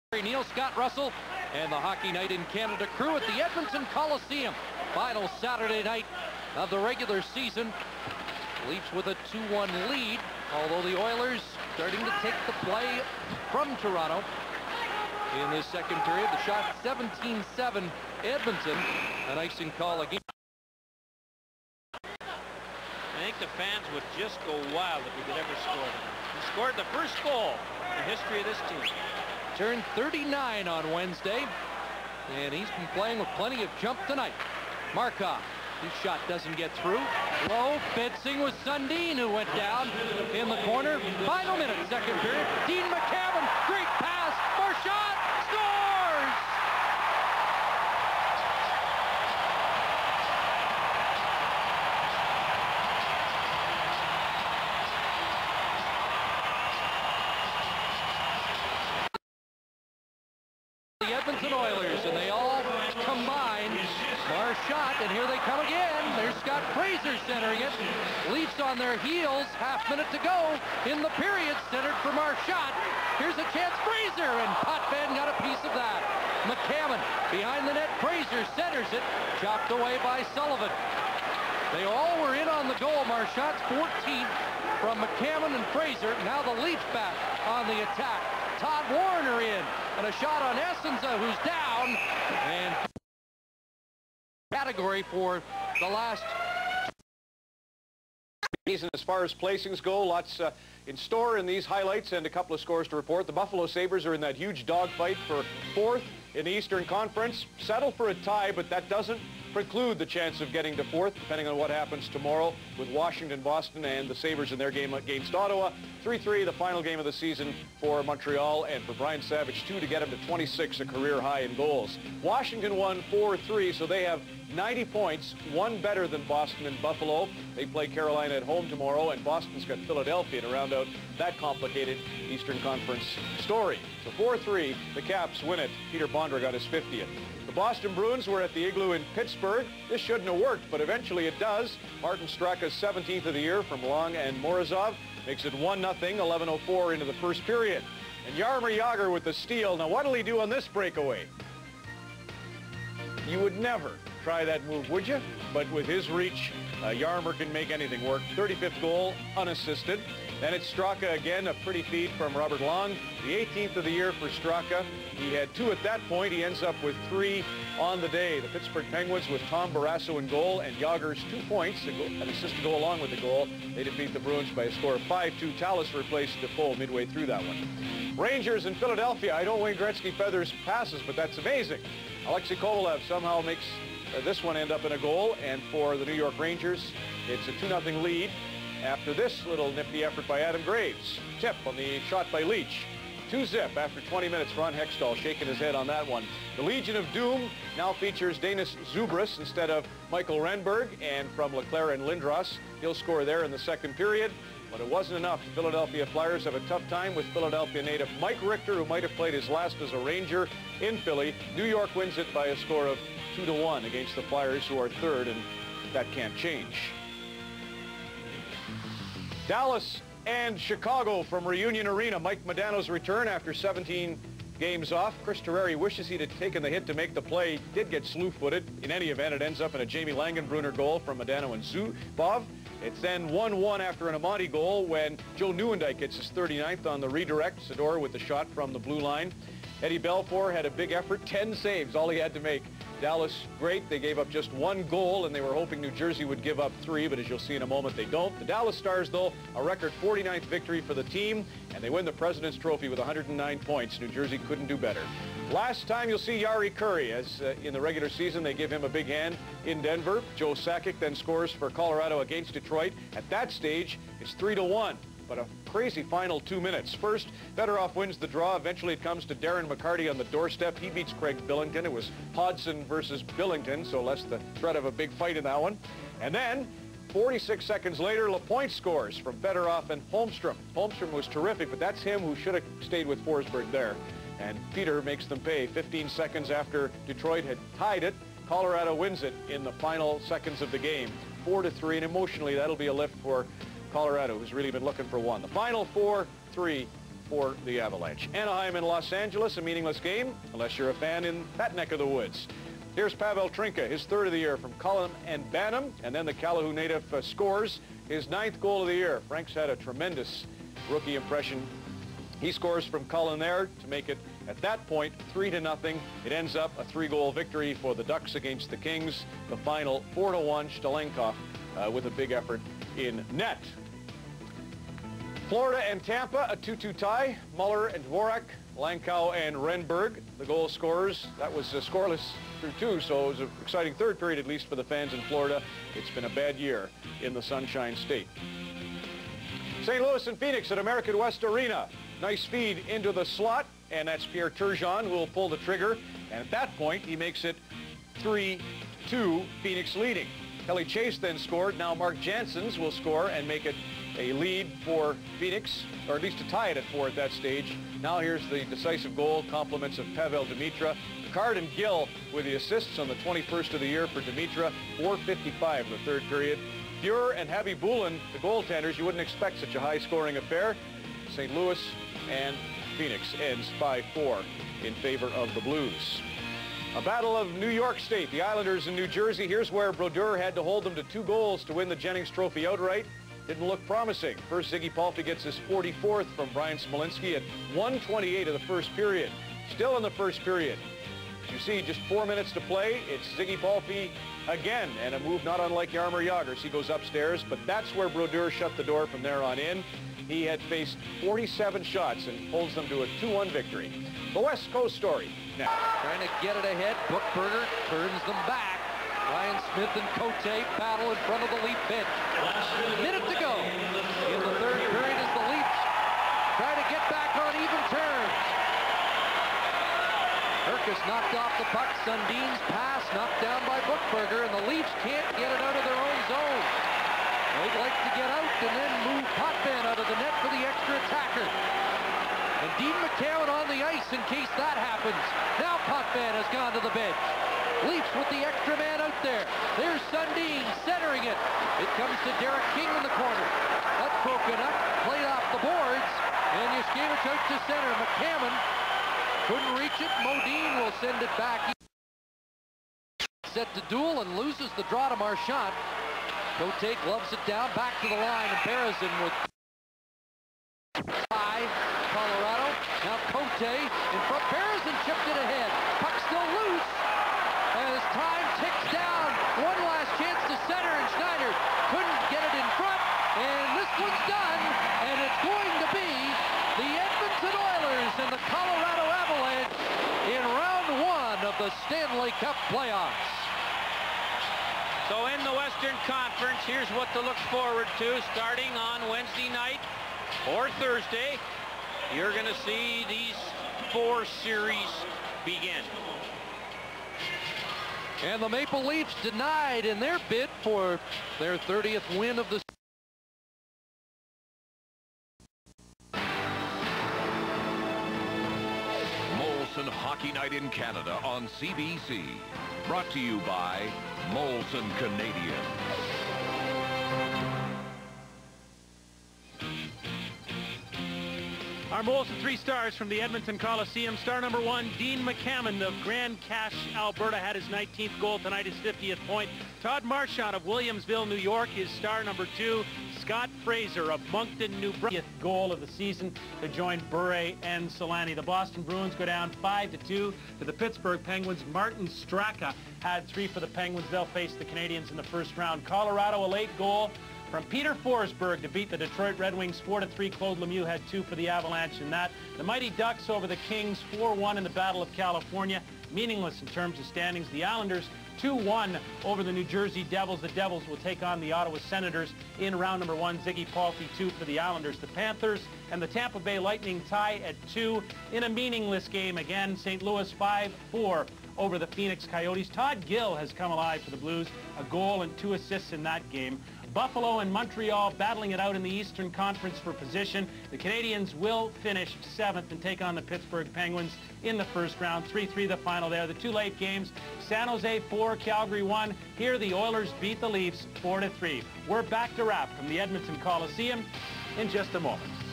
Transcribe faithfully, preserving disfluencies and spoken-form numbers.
Neale Scott Russell and the Hockey Night in Canada crew at the Edmonton Coliseum. Final Saturday night of the regular season. Leafs with a two one lead, although the Oilers starting to take the play from Toronto in this second period. The shot seventeen seven Edmonton. An icing call again. I think the fans would just go wild if we could ever score them. He scored the first goal in the history of this team. Turned thirty-nine on Wednesday, and he's been playing with plenty of jump tonight. Markov, his shot doesn't get through. Low fencing with Sundin, who went down in the corner. Final minute, second period. Dean McCammon, great pass, Marchand scores! The Edmonton Oilers, and they all combine. Marchand, and here they come again. There's Scott Fraser centering it. Leafs on their heels, half minute to go in the period, centered for Marchand. Here's a chance, Fraser, and Potvin got a piece of that. McCammon behind the net, Fraser centers it, chopped away by Sullivan. They all were in on the goal. Marchand's fourteenth from McCammon and Fraser. Now the Leafs back on the attack. Todd Warner in, and a shot on Essenza, who's down, and category for the last season. As far as placings go, lots uh, in store in these highlights and a couple of scores to report. The Buffalo Sabres are in that huge dogfight for fourth in the Eastern Conference. Settle for a tie, but that doesn't preclude the chance of getting to fourth, depending on what happens tomorrow with Washington, Boston, and the Sabres in their game against Ottawa. three three, the final game of the season for Montreal, and for Brian Savage, two to get him to twenty-six, a career high in goals. Washington won four three, so they have ninety points, one better than Boston and Buffalo. They play Carolina at home tomorrow, and Boston's got Philadelphia to round out that complicated Eastern Conference story. So four three, the Caps win it. Peter Bondra got his fiftieth. The Boston Bruins were at the Igloo in Pittsburgh. This shouldn't have worked, but eventually it does. Martin Straka's seventeenth of the year from Long and Morozov makes it one nothing, eleven oh four into the first period. And Jaromir Jagr with the steal. Now what'll he do on this breakaway? You would never try that move, would you? But with his reach, uh, Jaromir can make anything work. thirty-fifth goal, unassisted. Then it's Straka again, a pretty feed from Robert Long. The eighteenth of the year for Straka. He had two at that point. He ends up with three on the day. The Pittsburgh Penguins with Tom Barrasso in goal, and Jagr's two points, an assist to go along with the goal. They defeat the Bruins by a score of five two. Tallis replaced Defoe midway through that one. Rangers in Philadelphia. I know Wayne Gretzky feathers passes, but that's amazing. Alexei Kovalev somehow makes uh, this one end up in a goal, and for the New York Rangers, it's a two nothing lead after this little nifty effort by Adam Graves. Tip on the shot by Leach. two zip after twenty minutes. Ron Hextall shaking his head on that one. The Legion of Doom now features Danis Zubris instead of Michael Renberg, and from LeClaire and Lindros, he'll score there in the second period. But it wasn't enough. The Philadelphia Flyers have a tough time with Philadelphia native Mike Richter, who might have played his last as a Ranger in Philly. New York wins it by a score of two to one against the Flyers, who are third, and that can't change. Dallas and Chicago from Reunion Arena. Mike Modano's return after seventeen games off. Chris Terreri wishes he'd have taken the hit to make the play. Did get slew-footed. In any event, it ends up in a Jamie Langenbrunner goal from Modano and Zubov. It's then one one after an Amati goal when Joe Nieuwendyk gets his thirty-ninth on the redirect. Sador with the shot from the blue line. Eddie Belfour had a big effort, ten saves, all he had to make. Dallas, great. They gave up just one goal, and they were hoping New Jersey would give up three, but as you'll see in a moment, they don't. The Dallas Stars, though, a record forty-ninth victory for the team, and they win the President's Trophy with one hundred nine points. New Jersey couldn't do better. Last time you'll see Jari Kurri, as uh, in the regular season, they give him a big hand in Denver. Joe Sakic then scores for Colorado against Detroit. At that stage, it's three to one. But a crazy final two minutes. First, Fedorov wins the draw. Eventually it comes to Darren McCarty on the doorstep. He beats Craig Billington. It was Hodgson versus Billington, so less the threat of a big fight in that one. And then, forty-six seconds later, Lapointe scores from Fedorov and Holmstrom. Holmstrom was terrific, but that's him who should have stayed with Forsberg there. And Peter makes them pay. fifteen seconds after Detroit had tied it, Colorado wins it in the final seconds of the game. four to three, and emotionally that'll be a lift for Colorado, who's really been looking for one. The final four three for the Avalanche. Anaheim and Los Angeles, a meaningless game, unless you're a fan in that neck of the woods. Here's Pavel Trinka, his third of the year from Cullen and Bantam, and then the Calahoo native uh, scores his ninth goal of the year. Frank's had a tremendous rookie impression. He scores from Cullen there to make it, at that point, three to nothing. It ends up a three-goal victory for the Ducks against the Kings. The final four to one, Stalenkov uh, with a big effort in net. Florida and Tampa, a two two tie. Muller and Dvorak, Langkow and Renberg, the goal scorers. That was uh, scoreless through two, so it was an exciting third period, at least for the fans in Florida. It's been a bad year in the Sunshine State. Saint Louis and Phoenix at American West Arena. Nice feed into the slot, and that's Pierre Turgeon who will pull the trigger. And at that point, he makes it three two, Phoenix leading. Kelly Chase then scored. Now Mark Janssens will score and make it a lead for Phoenix, or at least to tie it at four at that stage. Now here's the decisive goal, compliments of Pavel Demitra. Picard and Gill with the assists on the twenty-first of the year for Demitra. four fifty-five in the third period. Fuhr and Javi Bulin, the goaltenders. You wouldn't expect such a high-scoring affair. Saint Louis and Phoenix ends five four in favor of the Blues. A battle of New York State, the Islanders in New Jersey. Here's where Brodeur had to hold them to two goals to win the Jennings Trophy outright. Didn't look promising. First, Ziggy Palffy gets his forty-fourth from Brian Smolinski at one twenty-eight of the first period. Still in the first period. As you see, just four minutes to play. It's Ziggy Palffy again, and a move not unlike Jaromir Jagr. He goes upstairs, but that's where Brodeur shut the door from there on in. He had faced forty-seven shots and holds them to a two one victory. The West Coast story now. Trying to get it ahead. Bookberger turns them back. Ryan Smith and Cote battle in front of the Leaf bench. A minute to go in the third period as the Leafs try to get back on even terms. Herkus knocked off the puck. Sundin's pass knocked down by Bookberger, and the Leafs can't get it out of their own zone. They'd like to get out and then move Potvin out of the net for the extra attacker. And Dean McCowan on the ice in case that happens. Now Potvin has gone to the bench. Leafs with the extra man out there. There's Sundin centering it. It comes to Derek King in the corner. That's broken up, played off the boards, and Yushkevich out to center. McCammon couldn't reach it. Modine will send it back. Set to duel and loses the draw to Marchand. Cote gloves it down, back to the line, and Berezin with five. Colorado. Now Cote in front. Berezin chipped it ahead. Puck still loose. As time ticks down, one last chance to center, and Schneider couldn't get it in front, and this one's done, and it's going to be the Edmonton Oilers and the Colorado Avalanche in round one of the Stanley Cup playoffs. So in the Western Conference, here's what to look forward to starting on Wednesday night or Thursday. You're going to see these four series begin. And the Maple Leafs denied in their bid for their thirtieth win of the Molson Hockey Night in Canada on C B C. Brought to you by Molson Canadian. Our Molson three stars from the Edmonton Coliseum. Star number one, Dean McCammon of Grand Cache, Alberta, had his nineteenth goal tonight, his fiftieth point. Todd Marchand of Williamsville, New York, is star number two. Scott Fraser of Moncton, New Brunswick, goal of the season to join Bure and Solani. The Boston Bruins go down five to two to the Pittsburgh Penguins. Martin Straka had three for the Penguins. They'll face the Canadians in the first round. Colorado, a late goal from Peter Forsberg to beat the Detroit Red Wings four to three. Claude Lemieux had two for the Avalanche in that. The Mighty Ducks over the Kings four one in the Battle of California. Meaningless in terms of standings. The Islanders two one over the New Jersey Devils. The Devils will take on the Ottawa Senators in round number one. Ziggy Palffy two for the Islanders. The Panthers and the Tampa Bay Lightning tie at two in a meaningless game. Again, Saint Louis five four over the Phoenix Coyotes. Todd Gill has come alive for the Blues. A goal and two assists in that game. Buffalo and Montreal battling it out in the Eastern Conference for position. The Canadians will finish seventh and take on the Pittsburgh Penguins in the first round. three three the final there. The two late games, San Jose four, Calgary one. Here the Oilers beat the Leafs four to three. We're back to wrap from the Edmonton Coliseum in just a moment.